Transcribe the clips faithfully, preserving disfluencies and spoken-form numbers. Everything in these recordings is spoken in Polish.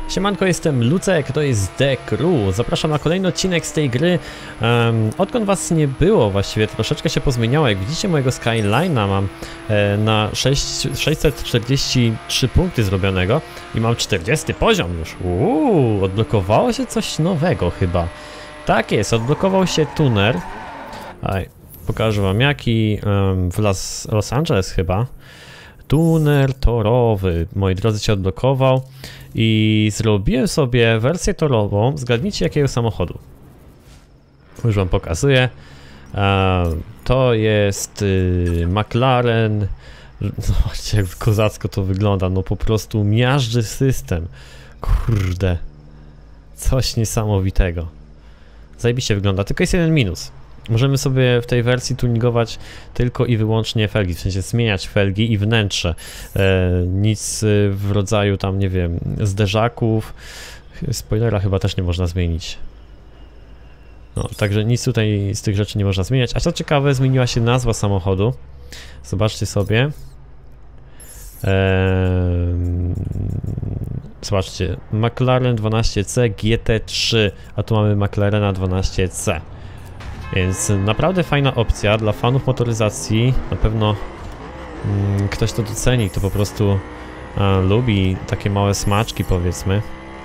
Siemanko, jestem Lucek, to jest The Crew. Zapraszam na kolejny odcinek z tej gry. Um, odkąd was nie było, właściwie troszeczkę się pozmieniało. Jak widzicie, mojego Skyline'a mam e, na sześćset czterdzieści trzy punkty zrobionego i mam czterdziesty poziom już. Uuu, odblokowało się coś nowego chyba. Tak jest, odblokował się tuner. Aj, pokażę wam jaki, um, w Las, Los Angeles chyba. Tuner torowy, moi drodzy, się odblokował i zrobiłem sobie wersję torową. Zgadnijcie jakiego samochodu. Już wam pokazuję. E, to jest y, McLaren. Zobaczcie jak kozacko to wygląda, no po prostu miażdży system. Kurde. Coś niesamowitego. Zajebiście wygląda, tylko jest jeden minus. Możemy sobie w tej wersji tuningować tylko i wyłącznie felgi, w sensie zmieniać felgi i wnętrze. E, nic w rodzaju tam, nie wiem, zderzaków. Spoilera chyba też nie można zmienić. No, także nic tutaj z tych rzeczy nie można zmieniać. A co ciekawe, zmieniła się nazwa samochodu. Zobaczcie sobie. E, zobaczcie, McLaren dwanaście C G T trzy, a tu mamy McLarena dwanaście C. Więc naprawdę fajna opcja dla fanów motoryzacji. Na pewno mm, ktoś to doceni, kto po prostu a, lubi takie małe smaczki, powiedzmy.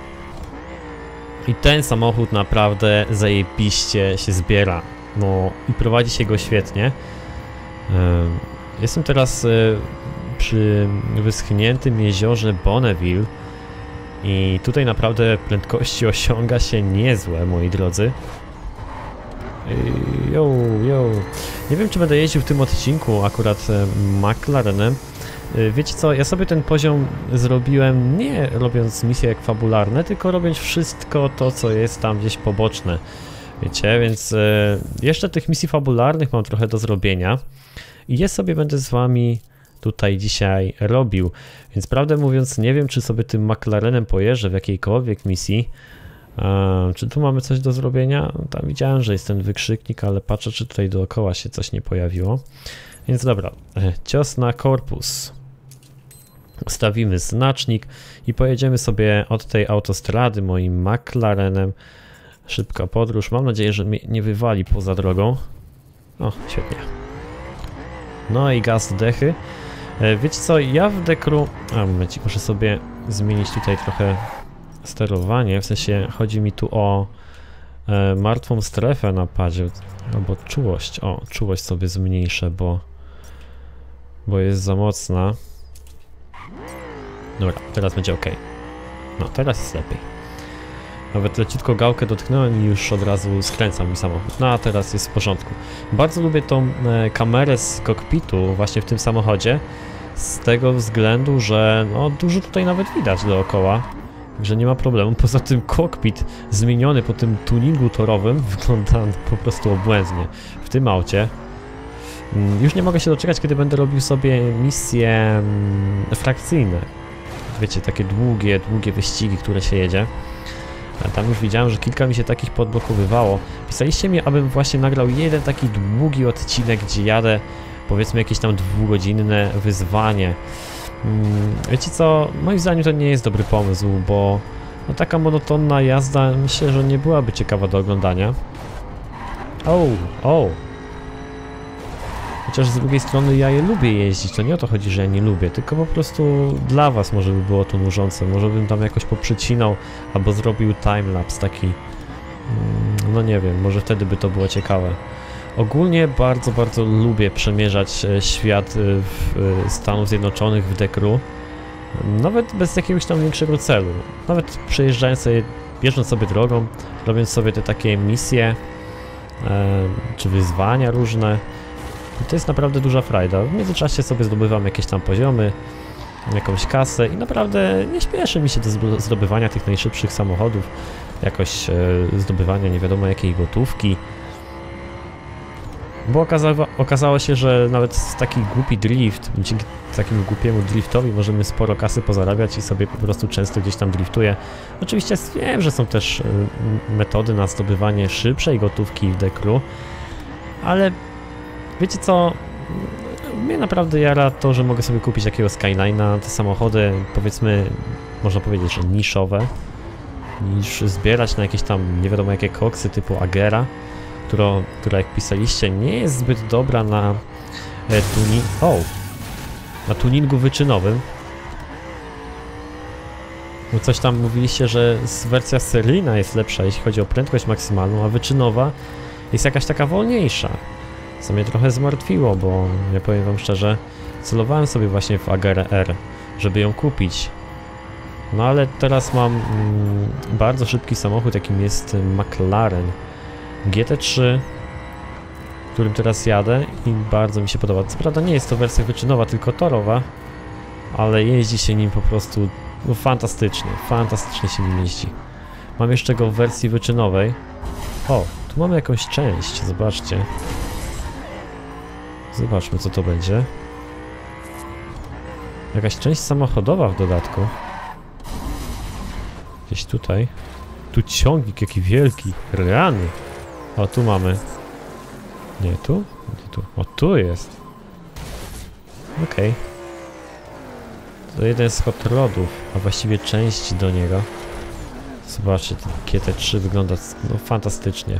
I ten samochód naprawdę zajebiście się zbiera. No i prowadzi się go świetnie. Y, jestem teraz y, przy wyschniętym jeziorze Bonneville. I tutaj naprawdę prędkości osiąga się niezłe, moi drodzy. Yo, yo. Nie wiem, czy będę jeździł w tym odcinku akurat McLarenem. Wiecie co, ja sobie ten poziom zrobiłem nie robiąc misje fabularne, tylko robiąc wszystko to, co jest tam gdzieś poboczne. Wiecie, więc jeszcze tych misji fabularnych mam trochę do zrobienia. I je sobie będę z wami tutaj dzisiaj robił. Więc prawdę mówiąc, nie wiem, czy sobie tym McLarenem pojeżdżę w jakiejkolwiek misji. Eee, czy tu mamy coś do zrobienia? Tam widziałem, że jest ten wykrzyknik, ale patrzę, czy tutaj dookoła się coś nie pojawiło. Więc dobra, e, cios na korpus. Ustawimy znacznik i pojedziemy sobie od tej autostrady moim McLarenem. Szybka podróż. Mam nadzieję, że mnie nie wywali poza drogą. O, świetnie. No i gaz dechy. E, wiecie co, ja w The Crew... A, momencik, muszę sobie zmienić tutaj trochę sterowanie, w sensie chodzi mi tu o e, martwą strefę na padzie, albo czułość, o, czułość sobie zmniejszę, bo bo jest za mocna. Dobra, teraz będzie ok. No, teraz jest lepiej. Nawet leciutko gałkę dotknąłem i już od razu skręcam mi samochód. No, a teraz jest w porządku. Bardzo lubię tą e, kamerę z kokpitu właśnie w tym samochodzie, z tego względu, że no, dużo tutaj nawet widać dookoła. Także nie ma problemu. Poza tym kokpit zmieniony po tym tuningu torowym wygląda po prostu obłędnie w tym aucie. Już nie mogę się doczekać, kiedy będę robił sobie misje frakcyjne. Wiecie, takie długie, długie wyścigi, które się jedzie. A tam już widziałem, że kilka mi się takich podblokowywało. Pisaliście mi, abym właśnie nagrał jeden taki długi odcinek, gdzie jadę, powiedzmy, jakieś tam dwugodzinne wyzwanie. Wiecie co, moim zdaniem to nie jest dobry pomysł, bo no, taka monotonna jazda myślę, że nie byłaby ciekawa do oglądania. O, o. Chociaż z drugiej strony ja je lubię jeździć, to nie o to chodzi, że ja nie lubię, tylko po prostu dla was może by było to nużące, może bym tam jakoś poprzycinał albo zrobił timelapse taki, no nie wiem, może wtedy by to było ciekawe. Ogólnie bardzo, bardzo lubię przemierzać świat w Stanów Zjednoczonych w The Crew. Nawet bez jakiegoś tam większego celu. Nawet przejeżdżając sobie, jeżdżąc sobie drogą, robiąc sobie te takie misje e, czy wyzwania różne. I to jest naprawdę duża frajda. W międzyczasie sobie zdobywam jakieś tam poziomy, jakąś kasę i naprawdę nie śpieszy mi się do zdobywania tych najszybszych samochodów. Jakoś e, zdobywania nie wiadomo jakiej gotówki. Bo okazało, okazało się, że nawet taki głupi drift, dzięki takiemu głupiemu driftowi możemy sporo kasy pozarabiać i sobie po prostu często gdzieś tam driftuję. Oczywiście wiem, że są też metody na zdobywanie szybszej gotówki w The Crew, ale wiecie co, mnie naprawdę jara to, że mogę sobie kupić jakiegoś Skyline'a, te samochody, powiedzmy, można powiedzieć, że niszowe. niż zbierać na jakieś tam nie wiadomo jakie koksy typu Agera, którą, która jak pisaliście nie jest zbyt dobra na e, tuning... O! Na tuningu wyczynowym. Bo coś tam mówiliście, że wersja seryjna jest lepsza, jeśli chodzi o prędkość maksymalną, a wyczynowa jest jakaś taka wolniejsza. Co mnie trochę zmartwiło, bo ja powiem wam szczerze, celowałem sobie właśnie w Agerę R, żeby ją kupić. No ale teraz mam mm, bardzo szybki samochód, jakim jest McLaren G T trzy, którym teraz jadę i bardzo mi się podoba. Co prawda nie jest to wersja wyczynowa, tylko torowa, ale jeździ się nim po prostu no, fantastycznie, fantastycznie się nim jeździ. Mam jeszcze go w wersji wyczynowej. O, tu mamy jakąś część, zobaczcie. Zobaczmy co to będzie. Jakaś część samochodowa w dodatku. Gdzieś tutaj. Tu ciągnik jaki wielki, rany. O, tu mamy. Nie, tu? Nie, tu. O, tu jest. Okej. Okay. To jeden z hot rodów, a właściwie część do niego. Zobaczcie, ten G T trzy wygląda no, fantastycznie.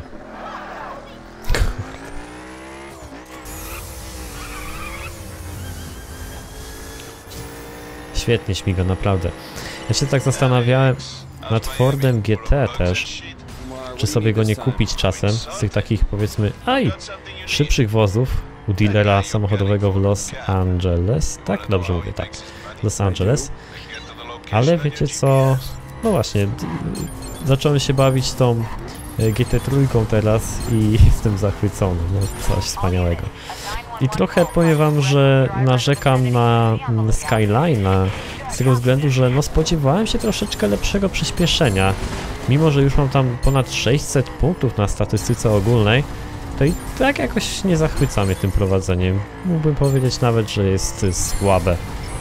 Świetnie śmiga, naprawdę. Ja się tak zastanawiałem nad Fordem G T też, czy sobie go nie kupić czasem z tych takich powiedzmy, aj, szybszych wozów u dealera samochodowego w Los Angeles, tak? Dobrze mówię, tak. Los Angeles. Ale wiecie co, no właśnie, zacząłem się bawić tą G T trzy teraz i jestem zachwycony, no coś wspaniałego. I trochę powiem wam, że narzekam na Skyline'a z tego względu, że no spodziewałem się troszeczkę lepszego przyspieszenia. Mimo że już mam tam ponad sześćset punktów na statystyce ogólnej, to i tak jakoś nie zachwyca mnie tym prowadzeniem. Mógłbym powiedzieć nawet, że jest słabe.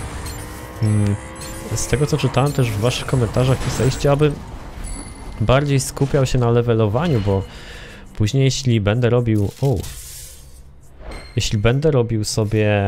Z tego co czytałem też w waszych komentarzach pisaliście, aby bardziej skupiał się na levelowaniu, bo później jeśli będę robił... O, jeśli będę robił sobie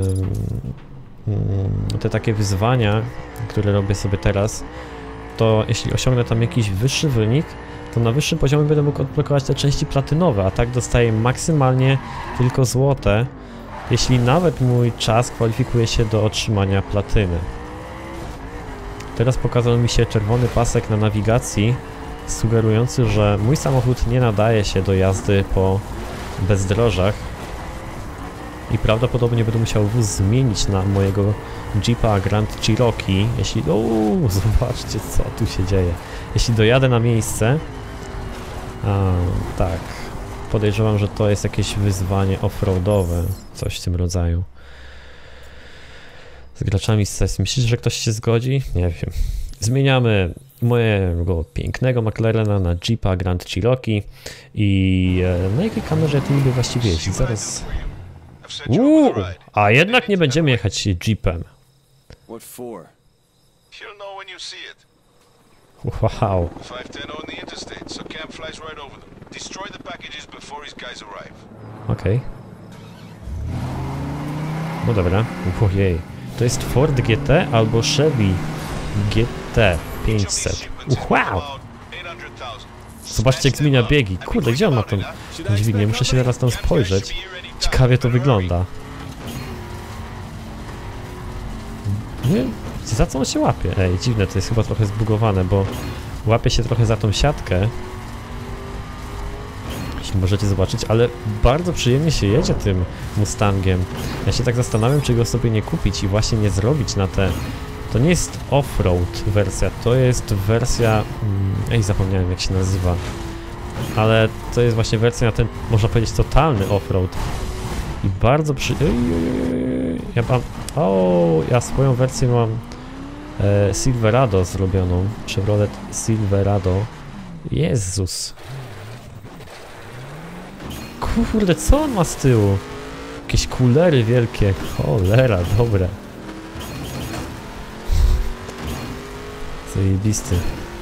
um, te takie wyzwania, które robię sobie teraz, to jeśli osiągnę tam jakiś wyższy wynik, to na wyższym poziomie będę mógł odblokować te części platynowe, a tak dostaję maksymalnie tylko złote, jeśli nawet mój czas kwalifikuje się do otrzymania platyny. Teraz pokazał mi się czerwony pasek na nawigacji, sugerujący, że mój samochód nie nadaje się do jazdy po bezdrożach i prawdopodobnie będę musiał wóz zmienić na mojego Jeepa Grand Cherokee, jeśli... Uuu, zobaczcie co tu się dzieje. Jeśli dojadę na miejsce... A, tak. Podejrzewam, że to jest jakieś wyzwanie offroadowe, coś w tym rodzaju. Z graczami z sesji. Myślisz, że ktoś się zgodzi? Nie wiem. Zmieniamy mojego pięknego McLarena na Jeepa Grand Cherokee i na jakiej kamerze ja tu niby właściwie jeździć? Zaraz... Uuu, a jednak nie będziemy jechać Jeepem. Wow. Okej. Okay. No dobra. Ojej. To jest Ford G T albo Chevy G T pięćset. Wow. Zobaczcie jak zmienia biegi. Kurde, gdzie on ma tą dźwignię? Muszę się teraz tam spojrzeć. Ciekawie to wygląda. Nie, za co on się łapie? Ej, dziwne, to jest chyba trochę zbugowane, bo łapie się trochę za tą siatkę. Jeśli możecie zobaczyć, ale bardzo przyjemnie się jedzie tym Mustangiem. Ja się tak zastanawiam, czy go sobie nie kupić i właśnie nie zrobić na te... To nie jest off-road wersja, to jest wersja... Ej, zapomniałem jak się nazywa. Ale to jest właśnie wersja na ten, można powiedzieć, totalny off-road. I bardzo przy... Ja mam... O, ja swoją wersję mam e, Silverado zrobioną. Chevrolet Silverado. Jezus. Kurde, co on ma z tyłu? Jakieś kulery wielkie. Cholera, dobre. Zajebisty.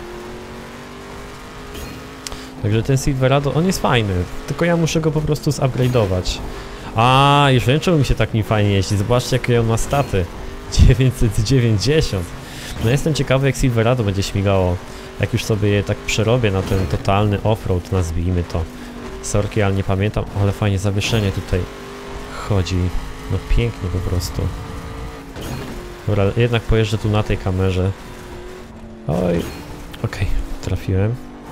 Także ten Silverado, on jest fajny, tylko ja muszę go po prostu zupgrade'ować. A, już wiem, czemu mi się tak nim fajnie jeździ. Zobaczcie, jakie on ma staty. dziewięćset dziewięćdziesiąt. No jestem ciekawy, jak Silverado będzie śmigało Jak już sobie je tak przerobię na ten totalny offroad, nazwijmy to. Sorki, ale nie pamiętam, ale fajnie zawieszenie tutaj chodzi. No pięknie po prostu. Dobra, jednak pojeżdżę tu na tej kamerze. Oj, okej, okay, trafiłem.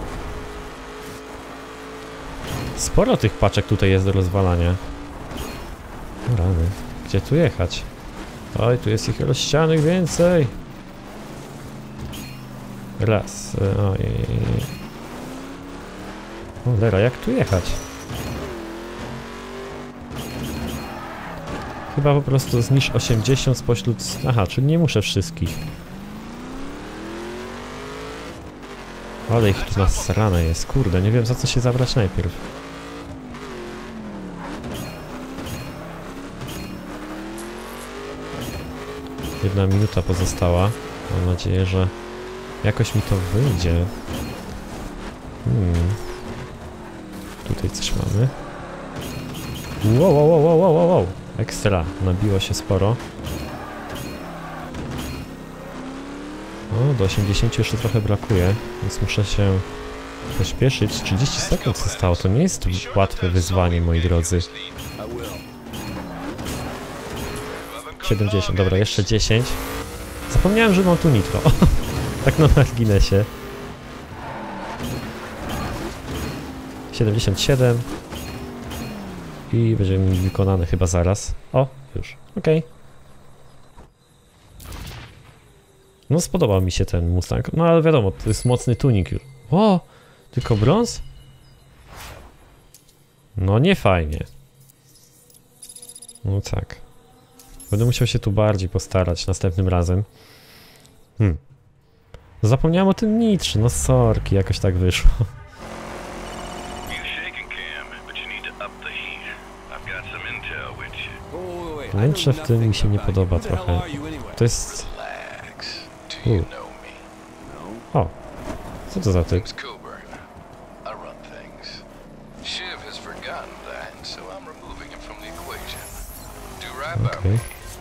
Sporo tych paczek tutaj jest do rozwalania. Rany, gdzie tu jechać? Oj, tu jest ich rozścianych więcej. Raz, ojej. Cholera, jak tu jechać? Chyba po prostu zniszcz osiemdziesiąt spośród... Aha, czyli nie muszę wszystkich. Ale ich tu nasrane jest, kurde, nie wiem za co się zabrać najpierw. Jedna minuta pozostała. Mam nadzieję, że jakoś mi to wyjdzie. Hmm. Tutaj coś mamy. Wow, wow, wow, wow, wow, wow. Ekstra, nabiło się sporo. O, do osiemdziesięciu jeszcze trochę brakuje, więc muszę się pośpieszyć. trzydzieści sekund zostało, to nie jest łatwe wyzwanie, moi drodzy. siedemdziesiąt, dobra, jeszcze dziesięć. Zapomniałem, że mam tu nitro. Tak na marginesie. siedemdziesiąt siedem. I będzie mi wykonane chyba zaraz. O, już, okej. Okay. No spodobał mi się ten Mustang, no ale wiadomo, to jest mocny tuning już. O, tylko brąz? No nie fajnie. No tak. Będę musiał się tu bardziej postarać następnym razem. Hmm. Zapomniałem o tym nitrze, no sorki, jakoś tak wyszło. Wnętrze w tym mi się nie podoba trochę. To jest... U. O, co to za typ? Okay.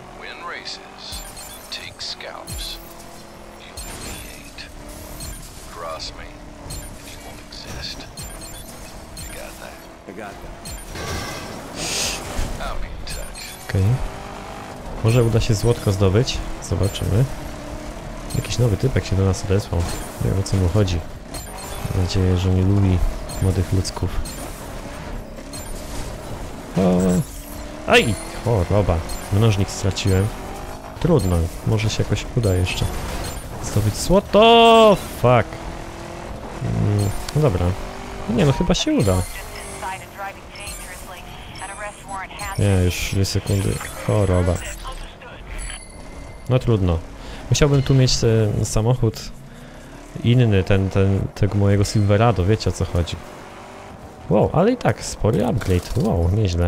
Okej. Okay. Może uda się złotko zdobyć. Zobaczymy. Jakiś nowy typek się do nas odesłał. Nie wiem o co mu chodzi. Mam nadzieję, że nie lubi młodych ludzków. O. Aj! Choroba. Mnożnik straciłem. Trudno. Może się jakoś uda jeszcze zdobyć złoto. Fuck. Mm, no dobra. Nie no, chyba się uda. Nie, już dwie sekundy. Choroba. No trudno. Musiałbym tu mieć ten samochód inny, ten, ten, tego mojego Silverado, wiecie o co chodzi. Wow, ale i tak, spory upgrade. Wow, nieźle.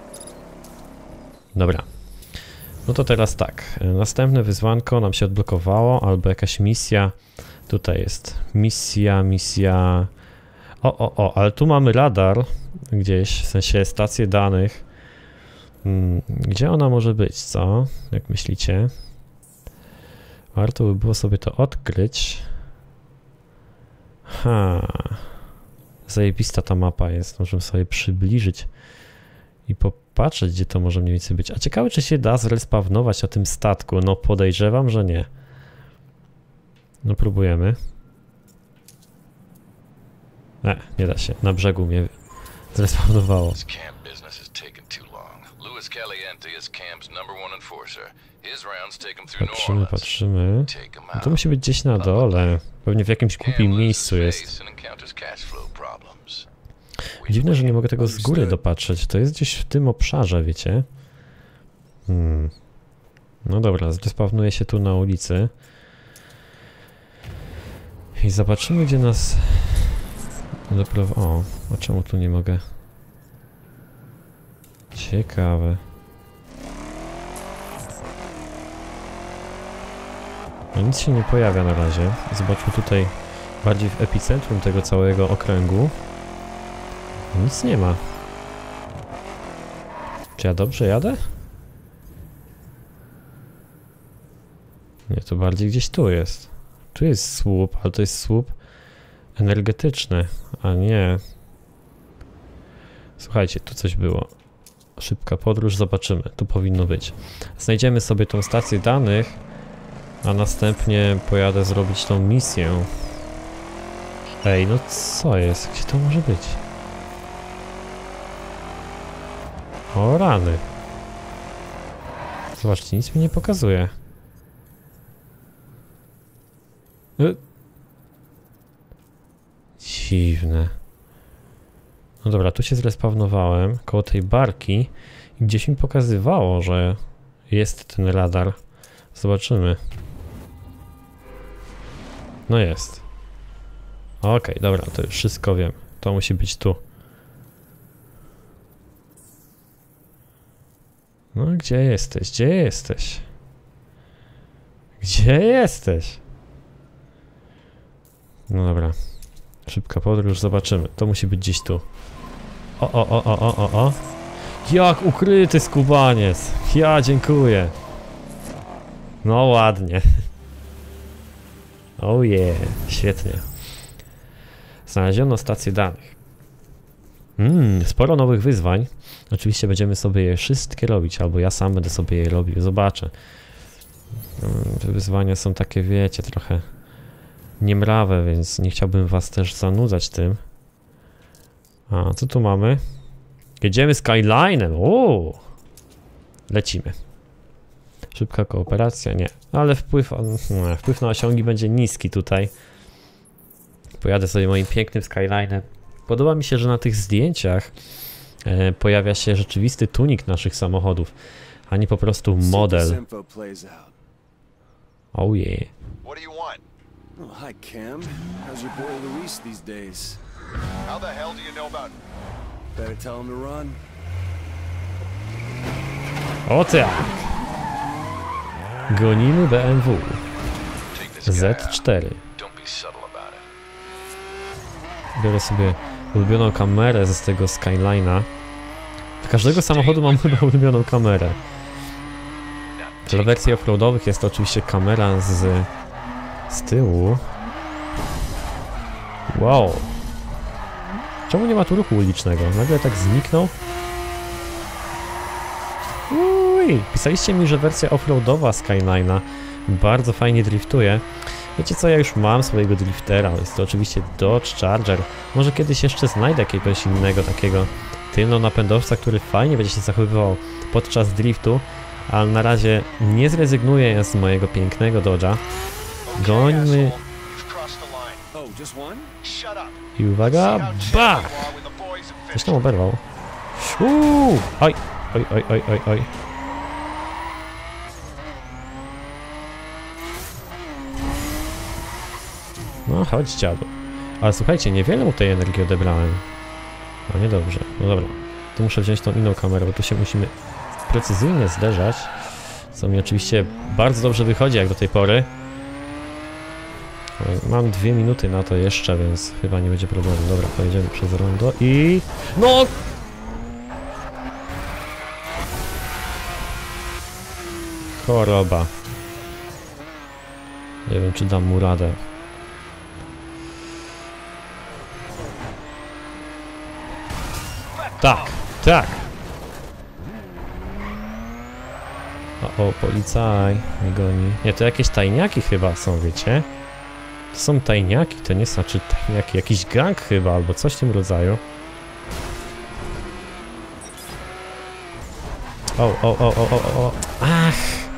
Dobra. No to teraz tak. Następne wyzwanko nam się odblokowało, albo jakaś misja. Tutaj jest misja, misja... O, o, o, ale tu mamy radar gdzieś, w sensie stację danych. Hmm, gdzie ona może być, co? Jak myślicie? Warto by było sobie to odkryć. Ha. Zajebista ta mapa jest. Możemy sobie przybliżyć i popatrzeć, gdzie to może mniej więcej być. A ciekawe, czy się da zrespawnować na tym statku. No podejrzewam, że nie. No próbujemy. Nie, nie da się. Na brzegu mnie zrespawnowało. Patrzymy, patrzymy. No to musi być gdzieś na dole. Pewnie w jakimś głupim miejscu jest. Dziwne, że nie mogę tego z góry dopatrzeć. To jest gdzieś w tym obszarze, wiecie? Hmm. No dobra, zrespawnuję się tu na ulicy. I zobaczymy, gdzie nas... O, a czemu tu nie mogę? Ciekawe. No nic się nie pojawia na razie. Zobaczmy tutaj bardziej w epicentrum tego całego okręgu. Nic nie ma. Czy ja dobrze jadę? Nie, to bardziej gdzieś tu jest. Tu jest słup, ale to jest słup energetyczny, a nie. Słuchajcie, tu coś było. Szybka podróż, zobaczymy. Tu powinno być. Znajdziemy sobie tą stację danych, a następnie pojadę zrobić tą misję. Ej, no co jest? Gdzie to może być? O rany. Zobaczcie, nic mi nie pokazuje. Y Dziwne. No dobra, tu się zrespawnowałem koło tej barki i gdzieś mi pokazywało, że jest ten radar. Zobaczymy. No jest. Okej, okay, dobra, to już wszystko wiem. To musi być tu. No gdzie jesteś? Gdzie jesteś? Gdzie jesteś? No dobra. Szybka podróż, zobaczymy. To musi być gdzieś tu. O, o, o, o, o, o, o. Jak ukryty skubaniec. Ja dziękuję. No ładnie. Oh yeah, świetnie. Znaleziono stację danych. Mm, sporo nowych wyzwań. Oczywiście będziemy sobie je wszystkie robić, albo ja sam będę sobie je robił, zobaczę. Te wyzwania są takie, wiecie, trochę niemrawe, więc nie chciałbym was też zanudzać tym. A, co tu mamy? Jedziemy Skylinem, uuu. Lecimy. Szybka kooperacja, nie. Ale wpływ, no, wpływ na osiągi będzie niski tutaj. Pojadę sobie moim pięknym Skylinem. Podoba mi się, że na tych zdjęciach e, pojawia się rzeczywisty tunik naszych samochodów, a nie po prostu model. Oh yeah. Oh, hi Cam. How's your boy Luis these days? How the hell do you know about... Better tell him to run. O tak! Gonimy B M W Z cztery. Biorę sobie ulubioną kamerę z tego Skylina. Do każdego samochodu mam chyba ulubioną kamerę. Dla wersji offroadowych jest to oczywiście kamera z, z tyłu. Wow. Czemu nie ma tu ruchu ulicznego? Nagle tak zniknął. Uj, pisaliście mi, że wersja offroadowa Skylina bardzo fajnie driftuje. Wiecie co, ja już mam swojego driftera, jest to oczywiście Dodge Charger. Może kiedyś jeszcze znajdę jakiegoś innego takiego tylno-napędowca, który fajnie będzie się zachowywał podczas driftu, ale na razie nie zrezygnuję z mojego pięknego Dodge'a. Gońmy. I uwaga, bach! Coś tam oberwał. Uuu, oj, oj, oj, oj, oj, oj. No chodź dziadu. Ale słuchajcie, niewiele mu tej energii odebrałem. A niedobrze, no dobra. Tu muszę wziąć tą inną kamerę, bo tu się musimy precyzyjnie zderzać. Co mi oczywiście bardzo dobrze wychodzi jak do tej pory. Mam dwie minuty na to jeszcze, więc chyba nie będzie problemu. Dobra, pojedziemy przez rondo i... No! Choroba. Nie wiem, czy dam mu radę. Tak, tak. O, o, policaj mnie goni. Nie, to jakieś tajniaki chyba są, wiecie? To są tajniaki, to nie znaczy tajniaki. Jakiś gang chyba, albo coś w tym rodzaju. O, o, o, o, o, o. Ach!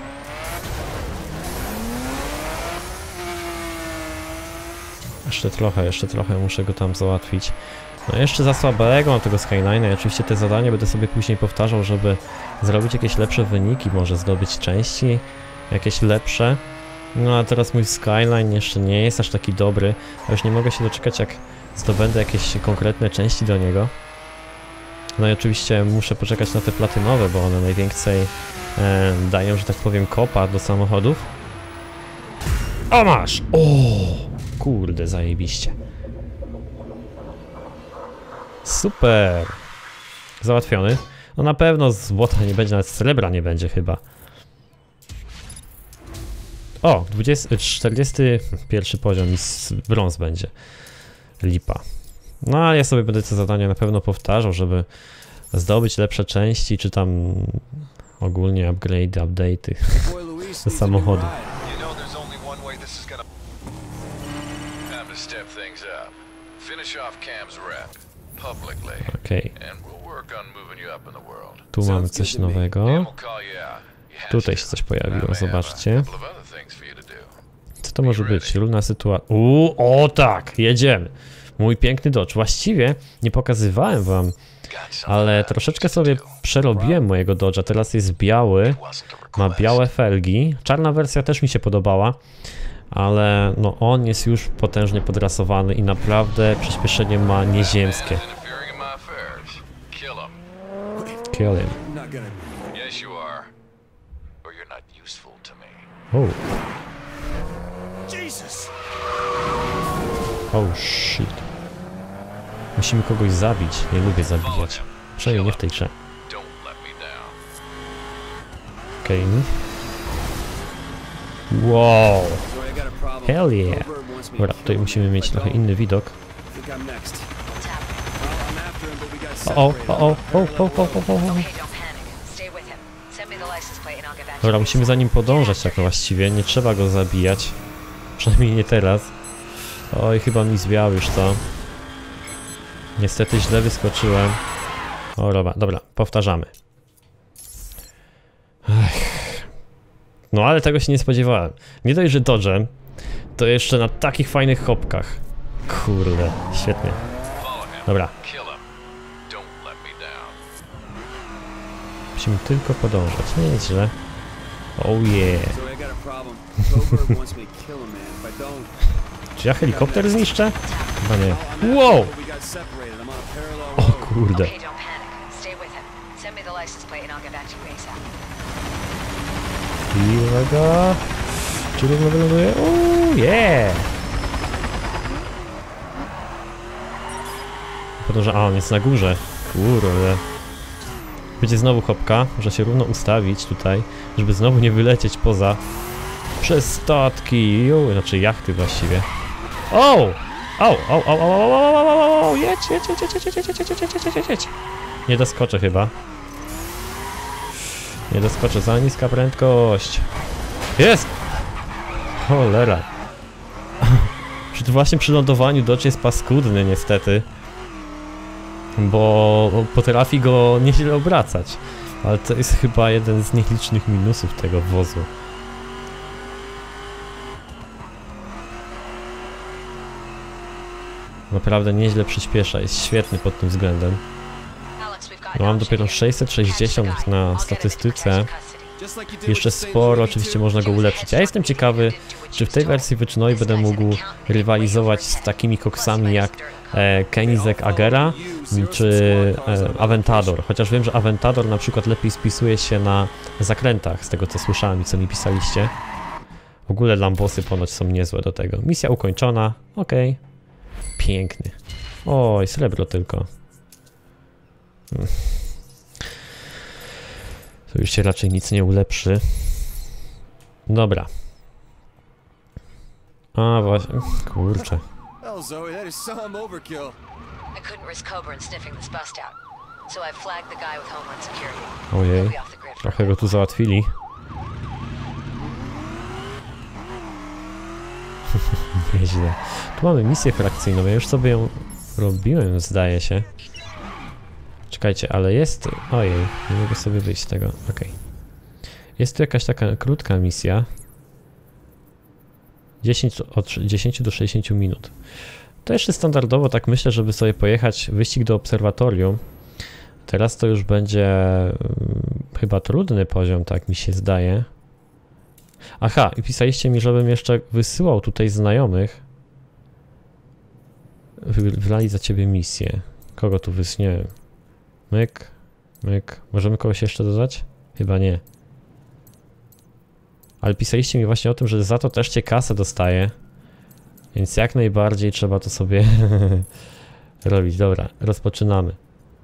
Jeszcze trochę, jeszcze trochę muszę go tam załatwić. No jeszcze za słabego mam tego Skylina i oczywiście te zadania będę sobie później powtarzał, żeby zrobić jakieś lepsze wyniki, może zdobyć części jakieś lepsze. No a teraz mój Skyline jeszcze nie jest aż taki dobry, a już nie mogę się doczekać, jak zdobędę jakieś konkretne części do niego. No i oczywiście muszę poczekać na te platynowe, bo one najwięcej e, dają, że tak powiem, kopa do samochodów. O, masz! O, kurde, zajebiście. Super! Załatwiony. No na pewno złota nie będzie, nawet srebra nie będzie chyba. O, dwudziesty, czterdziesty pierwszy poziom i brąz będzie. Lipa. No ale ja sobie będę te zadania na pewno powtarzał, żeby zdobyć lepsze części, czy tam ogólnie upgrade, update'y Boy Luis do needs a new samochodu. ride. You know there's only one way this is gonna... Time to step things up. Finish off Cam's rep. Publicly. Okej, And we'll work on moving you up in the world. tu mamy coś nowego. Cam will call you out. You have Tutaj to. się coś pojawiło, I may have a zobaczcie. couple of other things for you to do. Co to może być? Równa sytuacja. Uuu, o tak, jedziemy. Mój piękny Dodge. Właściwie nie pokazywałem wam, Got something ale that troszeczkę needs to sobie do. przerobiłem mojego Dodge'a. Teraz jest biały, Wasn't a ma request. białe felgi. Czarna wersja też mi się podobała, ale no on jest już potężnie podrasowany i naprawdę przyspieszenie ma nieziemskie. Man interfering in my affairs. Kill him. Kill him. I'm not gonna. Yes, you are. Or you're not useful to me. Oh, Jesus! oh shit. Musimy kogoś zabić. Nie lubię zabijać. Przynajmniej nie w tej grze. Don't let me down. Okej. Wow. So I got a problem. Hell yeah. Goldberg wants me Dobra, to tutaj kill musimy him. mieć If I trochę don't, inny widok. I think I'm next. What's happening? Well, I'm after him, but we got O, separated. o, o, o, o, o, o, o. Okay, don't panic. Stay with him. Send me the license plate and I'll get back to Dobra, you. musimy za nim podążać tak właściwie. Nie trzeba go zabijać. Przynajmniej nie teraz. Oj, chyba mi zwiał już to. Niestety źle wyskoczyłem. O, dobra, dobra, powtarzamy. Ech. No ale tego się nie spodziewałem. Nie dość, że dodżem, to jeszcze na takich fajnych hopkach. Kurde, świetnie. Follow him. Dobra, Kill him. Don't let me down. musimy tylko podążać. Nie jest źle. Oh yeah. So I got a problem. Goldberg wants me to kill him, man. If I don't, Czy ja helikopter zniszczę? Chyba nie. well, I'm Wow! after him, but we got separated. I'm on a parallel O road. kurde. Okay, don't panic. Stay with him. Send me the license plate and I'll get back to you ASAP. I uwaga. Czy równo wyląduje? Uuu, yeah! Podąża, a on jest na górze. Kurde. Będzie znowu hopka, muszę się równo ustawić tutaj, żeby znowu nie wylecieć poza przez statki, Ju, znaczy jachty właściwie. O! O! O! O! O! O! O! Jedź, jedź, jedź, jedź, jedź, jedź, jedź, jedź, jedź, jedź, jedź, jedź. Nie doskoczę chyba. Nie doskoczę, za niska prędkość. Jest! Cholera. Przy właśnie przy lądowaniu Dodge jest paskudny niestety. Bo potrafi go nieźle obracać. Ale to jest chyba jeden z nielicznych minusów tego wozu. Naprawdę nieźle przyspiesza, jest świetny pod tym względem. Alex, we've got No, mam an dopiero option here. sześćset sześćdziesiąt Catch the guy. na I'll get him in statystyce. protective custody. Just like you did Jeszcze with the same sporo, lady, oczywiście too. można go ulepszyć. Ja jestem ciekawy, czy w tej wersji wyczynowej będę mógł rywalizować z takimi koksami jak e, Koenigsegg Agera czy e, Aventador. Chociaż wiem, że Aventador na przykład lepiej spisuje się na zakrętach, z tego co słyszałem i co mi pisaliście. W ogóle lambosy ponoć są niezłe do tego. Misja ukończona, okej. Piękny. Oj, srebro tylko. Hmm. To już się raczej nic nie ulepszy. Dobra. A właśnie, kurczę. Hell, Zoe, that is some overkill. I couldn't risk Coburn sniffing this bust out. So I flagged the guy with Homeland Security. Ojej, He'll be off the grid for a trochę go tu załatwili. Nieźle. Tu mamy misję frakcyjną, ja już sobie ją robiłem, zdaje się. Czekajcie, ale jest... Ojej, nie mogę sobie wyjść z tego, okej. Jest tu jakaś taka krótka misja. dziesięć, od dziesięciu do sześćdziesięciu minut. To jeszcze standardowo tak myślę, żeby sobie pojechać wyścig do obserwatorium. Teraz to już będzie hmm, chyba trudny poziom, tak mi się zdaje. Aha, i pisaliście mi, żebym jeszcze wysyłał tutaj znajomych. Wy, wylali za ciebie misję. Kogo tu wysniłem? Myk, myk. Możemy kogoś jeszcze dodać? Chyba nie. Ale pisaliście mi właśnie o tym, że za to też cię kasę dostaje. Więc jak najbardziej trzeba to sobie robić. Dobra, rozpoczynamy.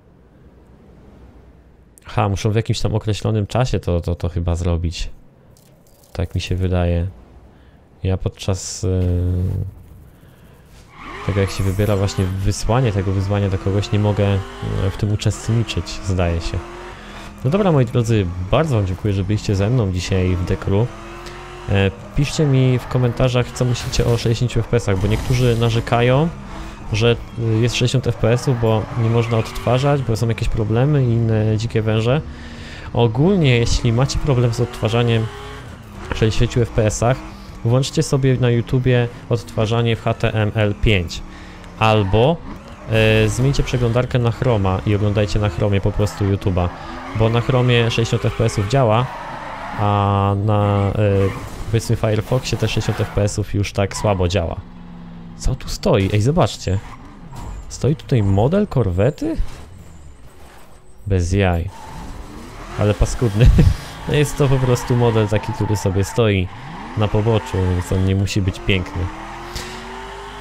Aha, muszą w jakimś tam określonym czasie to, to, to chyba zrobić. Tak mi się wydaje. Ja podczas... Yy... tego jak się wybiera właśnie wysłanie tego wyzwania do kogoś, nie mogę w tym uczestniczyć, zdaje się. No dobra, moi drodzy, bardzo wam dziękuję, że byliście ze mną dzisiaj w The Crew. E, piszcie mi w komentarzach, co myślicie o sześćdziesięciu F P S ach, bo niektórzy narzekają, że jest sześćdziesiąt F P S ów, bo nie można odtwarzać, bo są jakieś problemy i inne dzikie węże. Ogólnie, jeśli macie problem z odtwarzaniem w sześćdziesięciu F P S ach, włączcie sobie na YouTubie odtwarzanie w H T M L pięć albo e, zmieńcie przeglądarkę na Chroma i oglądajcie na Chromie po prostu YouTube'a, bo na Chromie sześćdziesiąt F P S ów działa, a na e, powiedzmy Firefoxie te sześćdziesiąt F P S ów już tak słabo działa. Co tu stoi? Ej, zobaczcie. Stoi tutaj model korwety? Bez jaj. Ale paskudny. No jest to po prostu model taki, który sobie stoi na poboczu, więc on nie musi być piękny.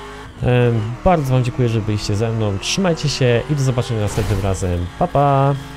Ehm, bardzo wam dziękuję, że byliście ze mną. Trzymajcie się i do zobaczenia następnym razem. Pa, pa!